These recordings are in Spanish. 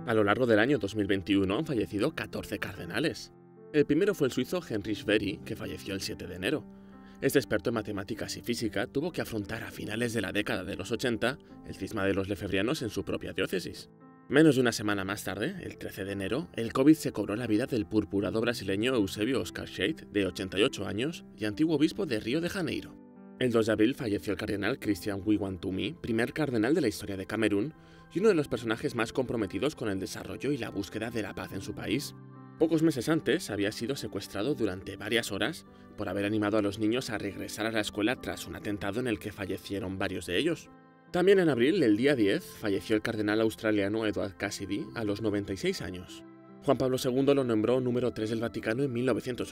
A lo largo del año 2021 han fallecido 14 cardenales. El primero fue el suizo Heinrich Beri, que falleció el 7 de enero. Este experto en matemáticas y física tuvo que afrontar a finales de la década de los 80 el cisma de los lefebvrianos en su propia diócesis. Menos de una semana más tarde, el 13 de enero, el COVID se cobró la vida del purpurado brasileño Eusebio Oscar Scheidt, de 88 años y antiguo obispo de Río de Janeiro. El 2 de abril falleció el cardenal Christian Wiwantumi, primer cardenal de la historia de Camerún y uno de los personajes más comprometidos con el desarrollo y la búsqueda de la paz en su país. Pocos meses antes había sido secuestrado durante varias horas por haber animado a los niños a regresar a la escuela tras un atentado en el que fallecieron varios de ellos. También en abril, el día 10, falleció el cardenal australiano Edward Cassidy a los 96 años. Juan Pablo II lo nombró número 3 del Vaticano en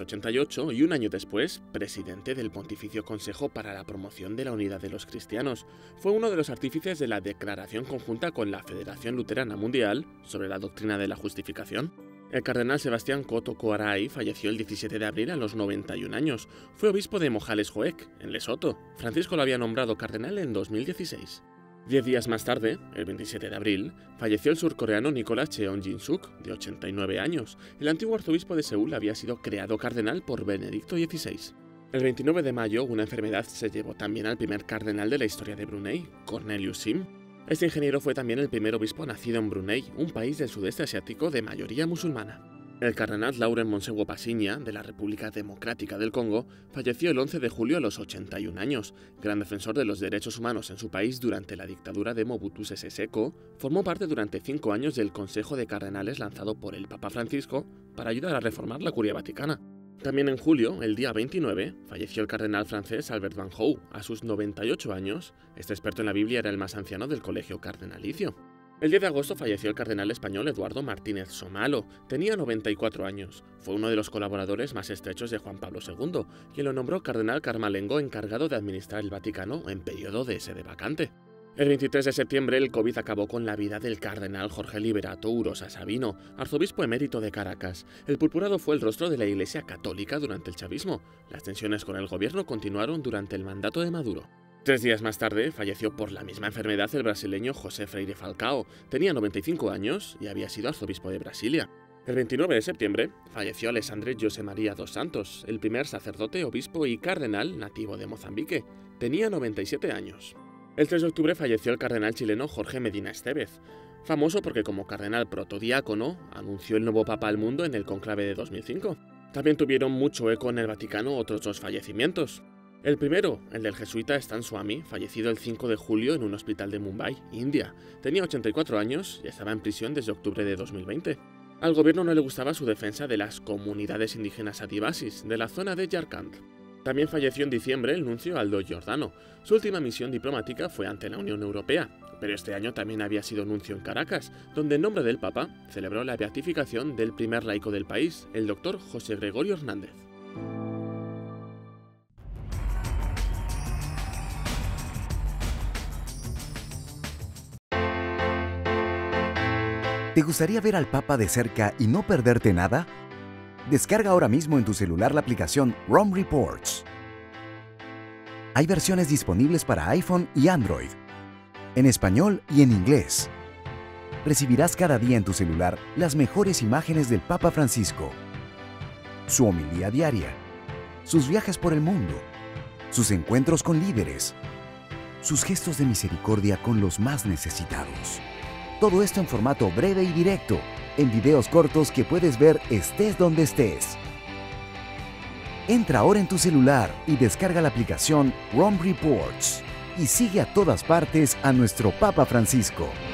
1988 y un año después, presidente del Pontificio Consejo para la Promoción de la Unidad de los Cristianos. Fue uno de los artífices de la declaración conjunta con la Federación Luterana Mundial sobre la doctrina de la justificación. El cardenal Sebastián Coto Coaray falleció el 17 de abril a los 91 años. Fue obispo de Mojales Joec, en Lesoto. Francisco lo había nombrado cardenal en 2016. 10 días más tarde, el 27 de abril, falleció el surcoreano Nicolas Cheon-Jin-suk, de 89 años. El antiguo arzobispo de Seúl había sido creado cardenal por Benedicto XVI. El 29 de mayo, una enfermedad se llevó también al primer cardenal de la historia de Brunei, Cornelius Sim. Este ingeniero fue también el primer obispo nacido en Brunei, un país del sudeste asiático de mayoría musulmana. El cardenal Laurent Monsengwo Pasiña, de la República Democrática del Congo, falleció el 11 de julio a los 81 años. Gran defensor de los derechos humanos en su país durante la dictadura de Mobutu Sese Seko, formó parte durante 5 años del Consejo de Cardenales lanzado por el Papa Francisco para ayudar a reformar la Curia Vaticana. También en julio, el día 29, falleció el cardenal francés Albert Van Hou, a sus 98 años. Este experto en la Biblia era el más anciano del colegio cardenalicio. El 10 de agosto falleció el cardenal español Eduardo Martínez Somalo, tenía 94 años. Fue uno de los colaboradores más estrechos de Juan Pablo II, quien lo nombró cardenal carmalengo encargado de administrar el Vaticano en periodo de sede vacante. El 23 de septiembre el COVID acabó con la vida del cardenal Jorge Liberato Urosa Sabino, arzobispo emérito de Caracas. El purpurado fue el rostro de la Iglesia Católica durante el chavismo. Las tensiones con el gobierno continuaron durante el mandato de Maduro. 3 días más tarde falleció por la misma enfermedad el brasileño José Freire Falcao. Tenía 95 años y había sido arzobispo de Brasilia. El 29 de septiembre falleció Alessandre José María dos Santos, el primer sacerdote, obispo y cardenal nativo de Mozambique. Tenía 97 años. El 3 de octubre falleció el cardenal chileno Jorge Medina Estevez, famoso porque como cardenal protodiácono anunció el nuevo papa al mundo en el conclave de 2005. También tuvieron mucho eco en el Vaticano otros 2 fallecimientos. El primero, el del jesuita Stan Swami, fallecido el 5 de julio en un hospital de Mumbai, India. Tenía 84 años y estaba en prisión desde octubre de 2020. Al gobierno no le gustaba su defensa de las comunidades indígenas adivasis de la zona de Jharkhand. También falleció en diciembre el nuncio Aldo Giordano. Su última misión diplomática fue ante la Unión Europea, pero este año también había sido nuncio en Caracas, donde en nombre del Papa celebró la beatificación del primer laico del país, el doctor José Gregorio Hernández. ¿Te gustaría ver al Papa de cerca y no perderte nada? Descarga ahora mismo en tu celular la aplicación Rome Reports. Hay versiones disponibles para iPhone y Android, en español y en inglés. Recibirás cada día en tu celular las mejores imágenes del Papa Francisco, su homilía diaria, sus viajes por el mundo, sus encuentros con líderes, sus gestos de misericordia con los más necesitados. Todo esto en formato breve y directo, en videos cortos que puedes ver estés donde estés. Entra ahora en tu celular y descarga la aplicación Rome Reports y sigue a todas partes a nuestro Papa Francisco.